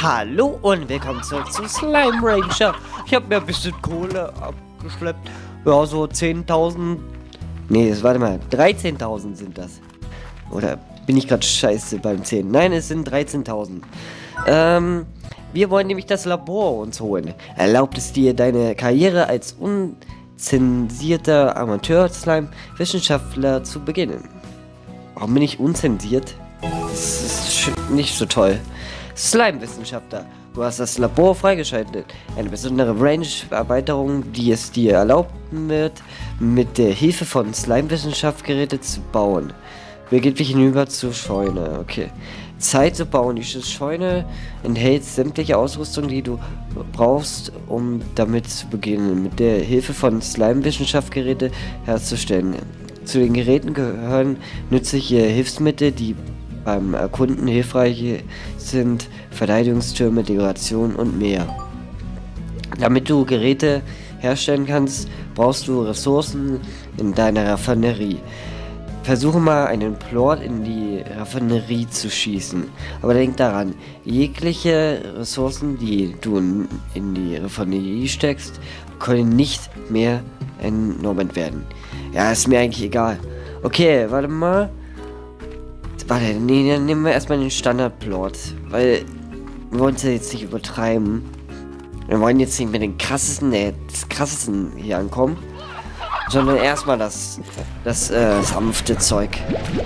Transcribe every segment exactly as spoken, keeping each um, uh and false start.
Hallo und willkommen zurück zu Slime Ranger. Ich habe mir ein bisschen Kohle abgeschleppt. Ja, so zehntausend. Nee, warte mal, dreizehntausend sind das. Oder bin ich gerade scheiße beim zehn? Nein, es sind dreizehntausend. Ähm, wir wollen nämlich das Labor uns holen. Erlaubt es dir, deine Karriere als unzensierter Amateur-Slime-Wissenschaftler zu beginnen? Warum bin ich unzensiert? Das ist nicht so toll. Slime-Wissenschaftler. Du hast das Labor freigeschaltet. Eine besondere Range-Erweiterung, die es dir erlauben wird, mit der Hilfe von Slime-Wissenschaft Geräte zu bauen. Begib dich hinüber zur Scheune. Okay. Zeit zu bauen. Die Scheune enthält sämtliche Ausrüstung, die du brauchst, um damit zu beginnen. Mit der Hilfe von Slime-Wissenschaft Geräte herzustellen. Zu den Geräten gehören nützliche Hilfsmittel, die beim Erkunden hilfreich sind, Verteidigungstürme, Dekoration und mehr. Damit du Geräte herstellen kannst, brauchst du Ressourcen in deiner Raffinerie. Versuche mal einen Plot in die Raffinerie zu schießen. Aber denk daran, jegliche Ressourcen, die du in die Raffinerie steckst, können nicht mehr entnommen werden. Ja, ist mir eigentlich egal. Okay, warte mal. Warte, nee, dann nehmen wir erstmal den Standardplot, weil wir wollen es ja jetzt nicht übertreiben. Wir wollen jetzt nicht mit den krassesten, äh, das krassesten hier ankommen, sondern erstmal das, das, äh, sanfte Zeug.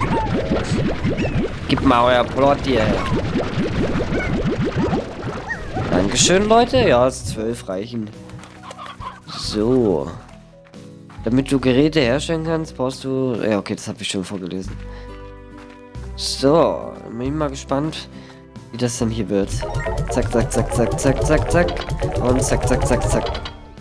Gib mal euer Plot hier. Dankeschön, Leute. Ja, es zwölf reichen. So. Damit du Geräte herstellen kannst, brauchst du... Ja, okay, das habe ich schon vorgelesen. So, bin ich mal gespannt, wie das dann hier wird. Zack, zack, zack, zack, zack, zack, zack. Und zack, zack, zack, zack.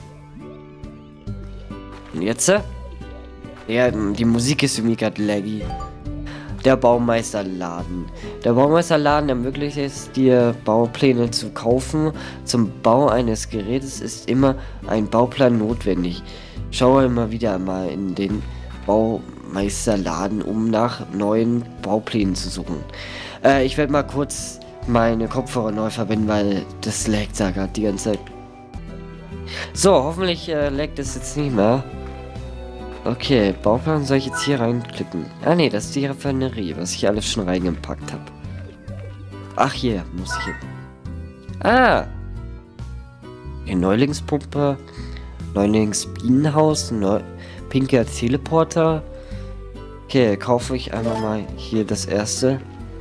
Und jetzt? Ja, die Musik ist irgendwie gerade laggy. Der Baumeisterladen. Der Baumeisterladen ermöglicht es dir, Baupläne zu kaufen. Zum Bau eines Gerätes ist immer ein Bauplan notwendig. Schaue immer wieder mal in den Baumeisterladen, um nach neuen Bauplänen zu suchen. Äh, ich werde mal kurz meine Kopfhörer neu verbinden, weil das laggt da gerade die ganze Zeit. So, hoffentlich äh, laggt es jetzt nicht mehr. Okay, Bauplan soll ich jetzt hier reinklicken. Ah ne, das ist die Raffinerie, was ich alles schon reingepackt habe. Ach, hier muss ich hin. Ah! Die Neulingspumpe, Neulingsbienenhaus, Neu pinker Teleporter. Okay, kaufe ich einmal mal hier das erste.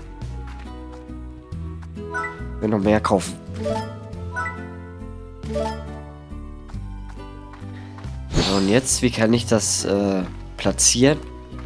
Ich will noch mehr kaufen. So, und jetzt, wie kann ich das äh, platzieren?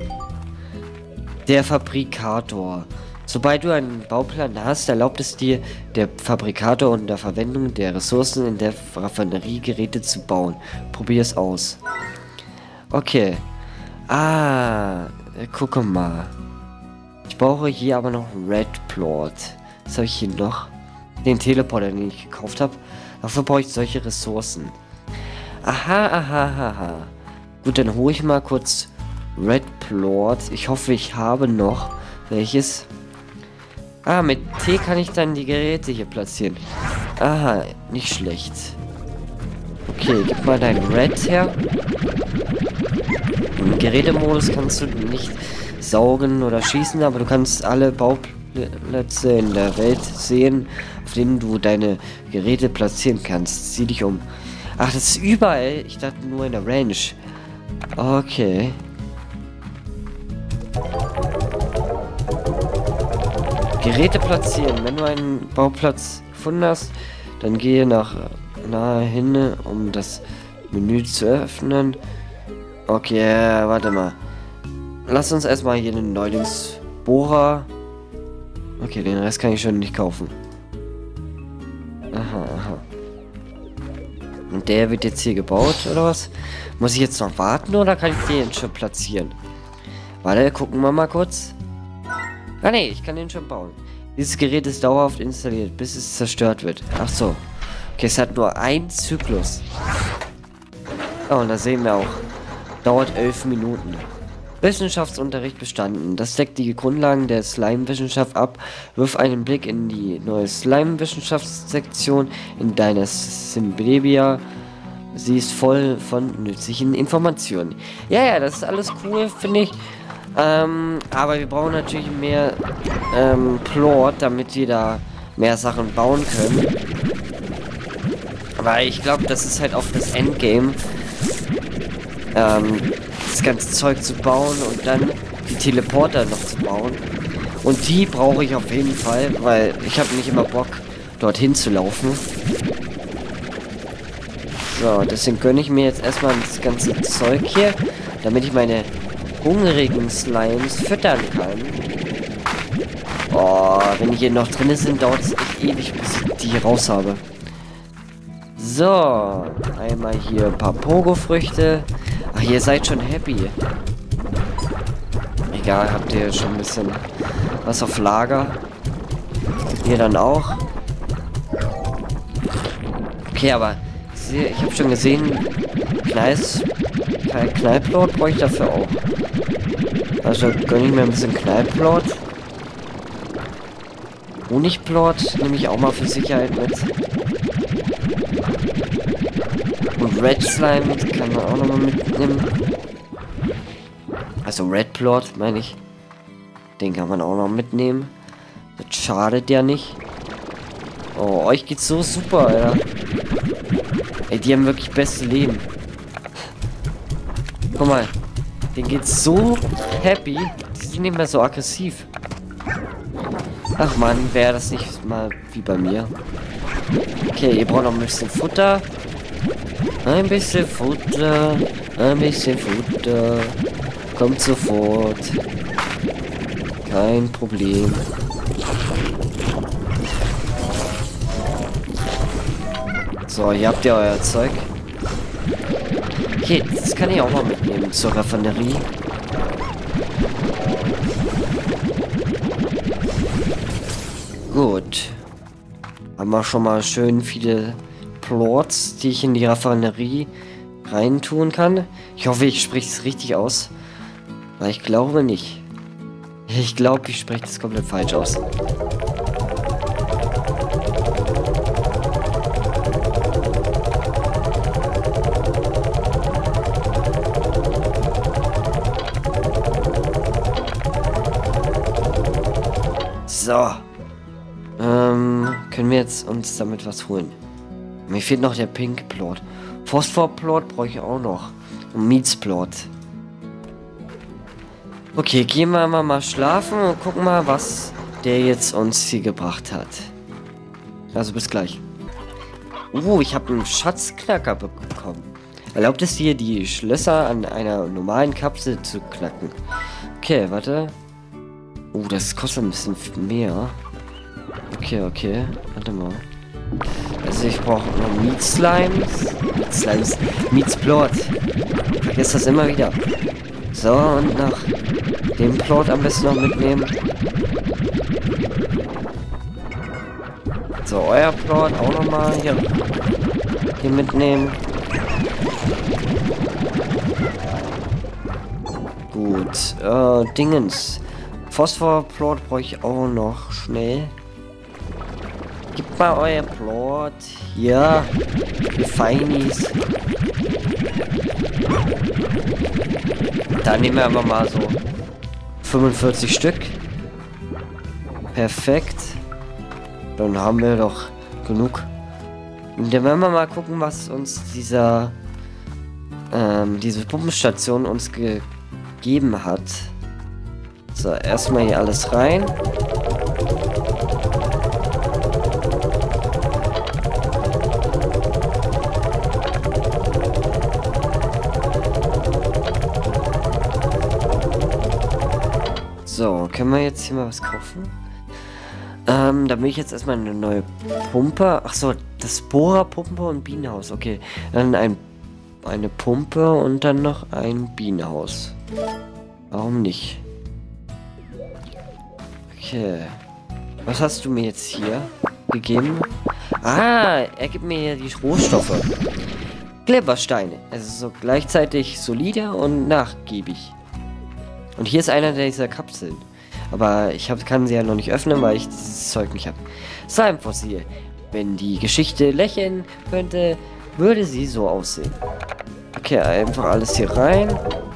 Der Fabrikator. Sobald du einen Bauplan hast, erlaubt es dir, der Fabrikator unter Verwendung der Ressourcen in der Raffinerie Geräte zu bauen. Probier es aus. Okay. Ah, gucke mal. Ich brauche hier aber noch Red Plot. Was habe ich hier noch? Den Teleporter, den ich gekauft habe. Dafür brauche ich solche Ressourcen. Aha, aha, aha. Gut, dann hole ich mal kurz Red Plot. Ich hoffe, ich habe noch welches. Ah, mit T kann ich dann die Geräte hier platzieren. Aha, nicht schlecht. Okay, gib mal dein Red her. Im Gerätemodus kannst du nicht saugen oder schießen, aber du kannst alle Bauplätze in der Welt sehen, auf denen du deine Geräte platzieren kannst. Sieh dich um. Ach, das ist überall. Ich dachte nur in der Range. Okay. Geräte platzieren. Wenn du einen Bauplatz gefunden hast, dann gehe nach nahe hin, um das Menü zu öffnen. Okay, warte mal. Lass uns erstmal hier den Neulingsbohrer. Okay, den Rest kann ich schon nicht kaufen. Aha, aha. Und der wird jetzt hier gebaut, oder was? Muss ich jetzt noch warten, oder kann ich den schon platzieren? Warte, gucken wir mal kurz. Ah ne, ich kann den schon bauen. Dieses Gerät ist dauerhaft installiert, bis es zerstört wird. Ach so. Okay, es hat nur einen Zyklus. Oh, und da sehen wir auch. Dauert elf Minuten. Wissenschaftsunterricht bestanden. Das deckt die Grundlagen der Slime-Wissenschaft ab. Wirf einen Blick in die neue Slime-Wissenschaftssektion in deiner Symbebia. Sie ist voll von nützlichen Informationen. Ja, ja, das ist alles cool, finde ich. Ähm, aber wir brauchen natürlich mehr ähm, Plot, damit wir da mehr Sachen bauen können. Weil ich glaube, das ist halt auch das Endgame. Ähm, das ganze Zeug zu bauen und dann die Teleporter noch zu bauen. Und die brauche ich auf jeden Fall, weil ich habe nicht immer Bock, dorthin zu laufen. So, deswegen gönne ich mir jetzt erstmal das ganze Zeug hier, damit ich meine hungrigen Slimes füttern kann. Oh, wenn die hier noch drin sind, dauert es echt ewig, bis ich die hier raus habe. So, einmal hier ein paar Pogo-Früchte. Ach, ihr seid schon happy. Egal, habt ihr schon ein bisschen was auf Lager. Ihr dann auch. Okay, aber ich habe schon gesehen, Knalls, Knallplot brauche ich dafür auch. Also gönne ich mir ein bisschen Knallplot. Honigplot nehme ich auch mal für Sicherheit mit. Und Red Slime kann man auch nochmal mitnehmen. Also Red Plot, meine ich. Den kann man auch noch mitnehmen. Das schadet ja nicht. Oh, euch geht's so super, Alter. Ey, die haben wirklich beste Leben. Guck mal. Denen geht's so happy. Die sind nicht mehr so aggressiv. Ach man, wäre das nicht mal wie bei mir. Okay, ihr braucht noch ein bisschen Futter. Ein bisschen Futter. Ein bisschen Futter. Kommt sofort. Kein Problem. So, hier habt ihr euer Zeug. Okay, das kann ich auch mal mitnehmen zur Raffinerie. Gut. Haben wir schon mal schön viele Plots, die ich in die Raffinerie reintun kann. Ich hoffe, ich spreche es richtig aus. Weil ich glaube nicht. Ich glaube, ich spreche das komplett falsch aus. So. Ähm, können wir jetzt uns damit was holen? Mir fehlt noch der Pink Plot. Phosphor Plot brauche ich auch noch. Und Meats Plot. Okay, gehen wir mal, mal schlafen und gucken mal, was der jetzt uns hier gebracht hat. Also bis gleich. Uh, ich habe einen Schatzknacker bekommen. Erlaubt es dir, die Schlösser an einer normalen Kapsel zu knacken. Okay, warte. Uh, das kostet ein bisschen mehr. Okay, okay. Warte mal. Also ich brauche noch Meat Slimes. Meat Slimes. Meats Plot. Ich vergesse das immer wieder. So, und nach dem Plot am besten noch mitnehmen. So, euer Plot auch nochmal hier, hier mitnehmen. Gut. Äh, Dingens. Phosphor-Plot brauche ich auch noch schnell. Gebt mal euer Plot. Hier. Die Feinis. Da nehmen wir einfach mal so fünfundvierzig Stück. Perfekt. Dann haben wir doch genug. Und dann werden wir mal gucken, was uns dieser ähm, diese Pumpenstation uns gegeben hat. So, erstmal hier alles rein. So, können wir jetzt hier mal was kaufen? Ähm, da will ich jetzt erstmal eine neue Pumpe. Ach so, das Bohrerpumpe und Bienenhaus. Okay, dann ein, eine Pumpe und dann noch ein Bienenhaus. Warum nicht? Okay. Was hast du mir jetzt hier gegeben? Ah, er gibt mir hier die Rohstoffe. Glibbersteine. Es ist so gleichzeitig solide und nachgiebig. Und hier ist einer dieser Kapseln. Aber ich hab, kann sie ja noch nicht öffnen, weil ich dieses Zeug nicht habe. Slime-Fossil. Wenn die Geschichte lächeln könnte, würde sie so aussehen. Okay, einfach alles hier rein.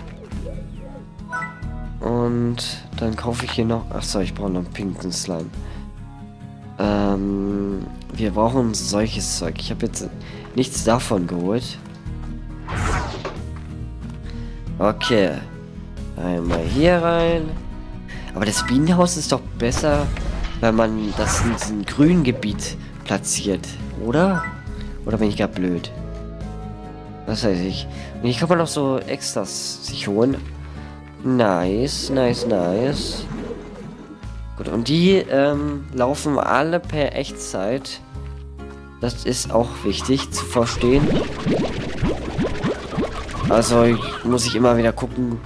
Und dann kaufe ich hier noch... Achso, ich brauche noch einen pinken Slime. Ähm, wir brauchen solches Zeug. Ich habe jetzt nichts davon geholt. Okay. Einmal hier rein. Aber das Bienenhaus ist doch besser, wenn man das in diesem grünen Gebiet platziert, oder? Oder bin ich gar blöd? Was weiß ich. Und hier kann man noch so Extras sich holen. Nice, nice, nice. Gut, und die ähm, laufen alle per Echtzeit. Das ist auch wichtig zu verstehen. Also muss ich immer wieder gucken.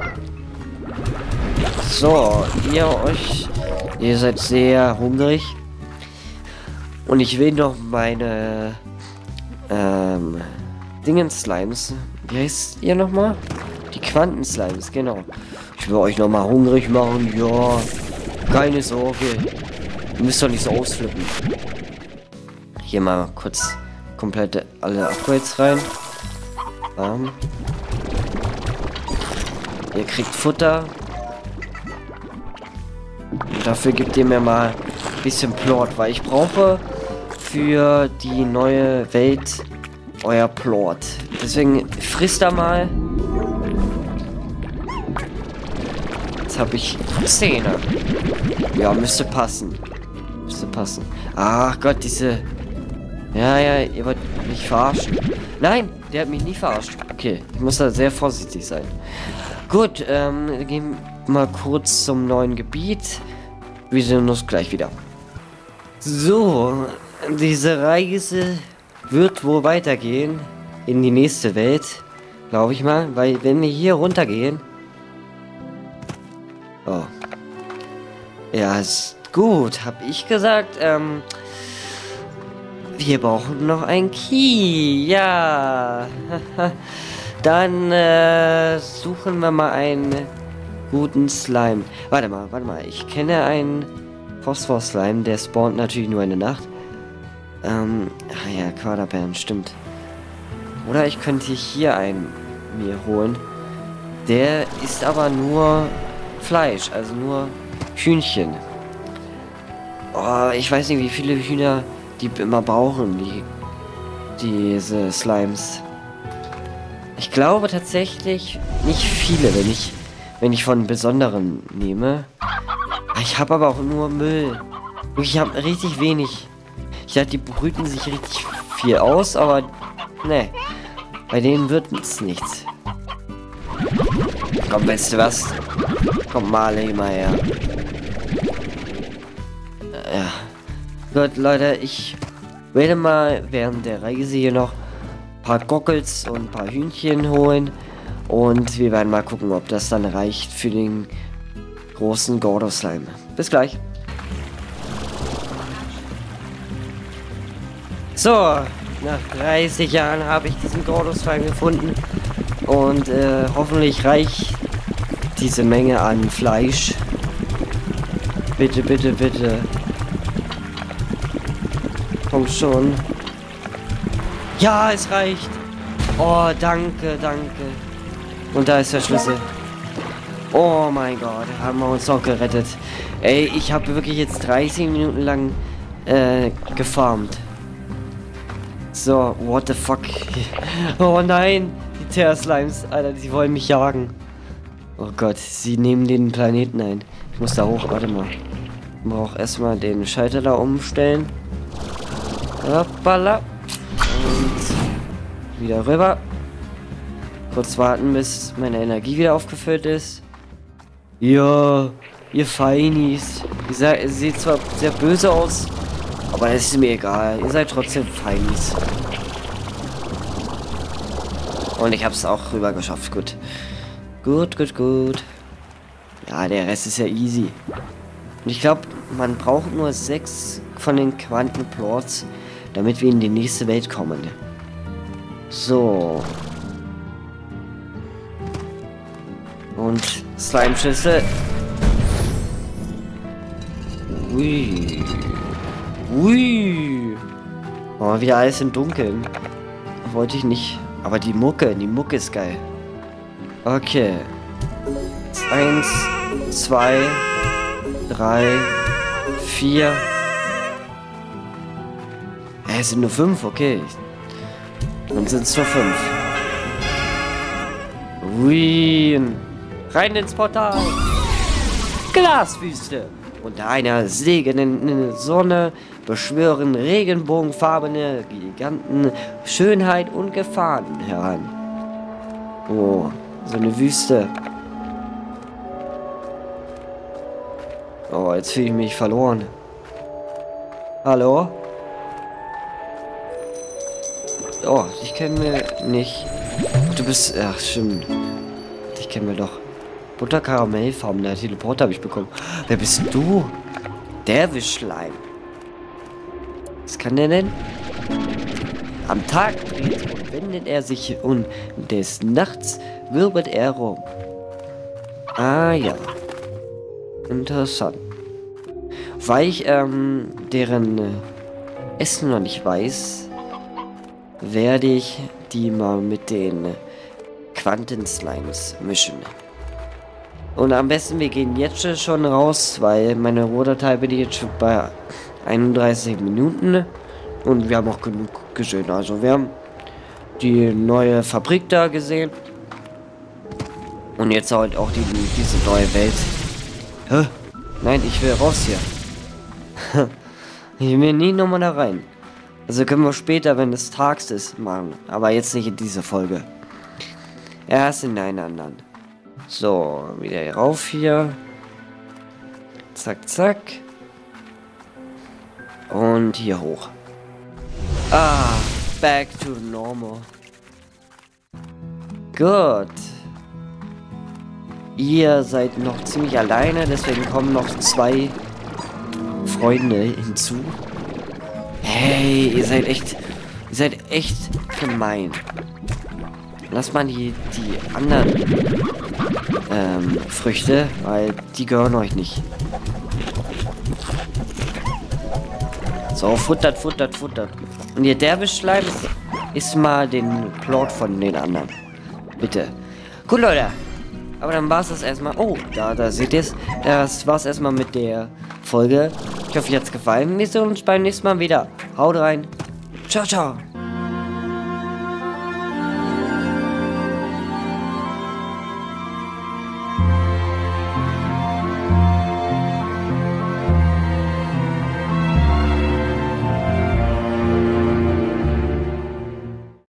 So, ihr euch, ihr seid sehr hungrig. Und ich will noch meine ähm, Dingen-Slimes. Wie heißt ihr nochmal? Die Quanten-Slimes, genau. Ich will euch nochmal hungrig machen, ja. Keine Sorge. Ihr müsst doch nicht so ausflippen. Hier mal kurz komplette alle Upgrades rein. Bam. Ihr kriegt Futter. Und dafür gebt ihr mir mal ein bisschen Plot, weil ich brauche für die neue Welt euer Plot. Deswegen frisst da mal. Jetzt habe ich Zähne. Ja, müsste passen. Müsste passen. Ach Gott, diese... Ja, ja, ihr wollt mich verarschen. Nein, der hat mich nie verarscht. Okay, ich muss da sehr vorsichtig sein. Gut, ähm, gehen wir mal kurz zum neuen Gebiet. Wir sehen uns gleich wieder. So, diese Reise wird wohl weitergehen in die nächste Welt, glaube ich mal, weil wenn wir hier runtergehen... Oh. Ja, ist gut, habe ich gesagt. Ähm, wir brauchen noch ein Key. Ja. Dann äh, suchen wir mal einen guten Slime. Warte mal, warte mal. Ich kenne einen Phosphor-Slime, der spawnt natürlich nur in der Nacht. Ähm, ah ja, Quaderbeeren, stimmt. Oder ich könnte hier einen mir holen. Der ist aber nur Fleisch, also nur Hühnchen. Oh, ich weiß nicht, wie viele Hühner die immer brauchen, die diese Slimes. Ich glaube tatsächlich nicht viele, wenn ich wenn ich von besonderen nehme. Ich habe aber auch nur Müll. Ich habe richtig wenig. Ich dachte, die brüten sich richtig viel aus, aber ne, bei denen wird es nichts. Komm, weißt du was? Komm mal immer her. Ja. Gut, Leute, ich werde mal während der Reise hier noch ein paar Goggles und ein paar Hühnchen holen. Und wir werden mal gucken, ob das dann reicht für den großen Gordo-Slime. Bis gleich. So, nach dreißig Jahren habe ich diesen Gordo-Slime gefunden. Und äh, hoffentlich reicht diese Menge an Fleisch. Bitte, bitte, bitte. Komm schon. Ja, es reicht. Oh, danke, danke. Und da ist der Schlüssel. Oh mein Gott, haben wir uns doch gerettet. Ey, ich habe wirklich jetzt dreißig Minuten lang äh, gefarmt. So, what the fuck? Oh nein, die Terra-Slimes, Alter, die wollen mich jagen. Oh Gott, sie nehmen den Planeten ein. Ich muss da hoch, warte mal. Ich brauche erstmal den Schalter da umstellen. Hoppala. Und wieder rüber. Kurz warten, bis meine Energie wieder aufgefüllt ist. Ja, ihr Feinis. Ihr, seid, ihr seht zwar sehr böse aus, aber das ist mir egal. Ihr seid trotzdem Feinis. Und ich habe es auch rüber geschafft. Gut. Gut, gut, gut. Ja, der Rest ist ja easy. Und ich glaube, man braucht nur sechs von den Quantenplots, damit wir in die nächste Welt kommen. So. Und Slime-Schüssel. Ui. Ui. Oh, wieder alles im Dunkeln. Wollte ich nicht. Aber die Mucke, die Mucke ist geil. Okay. Eins, zwei, drei, vier. Hä, es sind nur fünf, okay. Dann sind es nur fünf. Ui. Rein ins Portal. Glaswüste. Unter einer segnenden Sonne beschwören regenbogenfarbene Giganten Schönheit und Gefahren heran. Oh, so eine Wüste. Oh, jetzt fühle ich mich verloren. Hallo? Oh, ich kenne mir nicht. Oh, du bist... Ach, stimmt. Ich kenne mir doch. Butterkaramellfarben, der Teleporter habe ich bekommen. Wer bist du? Der Wischleim. Was kann der denn? Am Tag dreht und wendet er sich und des Nachts wirbelt er rum. Ah ja. Interessant. Weil ich ähm, deren äh, Essen noch nicht weiß, werde ich die mal mit den äh, Quantenslimes mischen. Und am besten, wir gehen jetzt schon raus, weil meine Rohdatei bin ich jetzt schon bei einunddreißig Minuten. Und wir haben auch genug gesehen. Also wir haben die neue Fabrik da gesehen. Und jetzt halt auch die, diese neue Welt. Hä? Nein, ich will raus hier. Ich will nie nochmal da rein. Also können wir später, wenn es tags ist, machen. Aber jetzt nicht in dieser Folge. Erst in einer anderen. So, wieder rauf hier. Zack, zack. Und hier hoch. Ah, back to normal. Gut. Ihr seid noch ziemlich alleine, deswegen kommen noch zwei Freunde hinzu. Hey, ihr seid echt... Ihr seid echt gemein. Lass mal die, die anderen ähm, Früchte, weil die gehören euch nicht. So, futtert, futtert, futtert. Und ihr Derwischleim ist mal den Plot von den anderen. Bitte. Gut, Leute. Aber dann war es das erstmal. Oh, da, da seht ihr es. Das war es erstmal mit der Folge. Ich hoffe, euch hat es gefallen. Wir sehen uns beim nächsten Mal wieder. Haut rein. Ciao, ciao.